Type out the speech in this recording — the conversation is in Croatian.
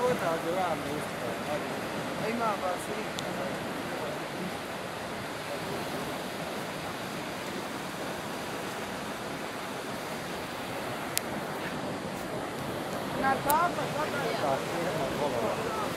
tādu rāmu uzspēju. Eimā vārds rīt. Nā tāpa, tāpa. Tā,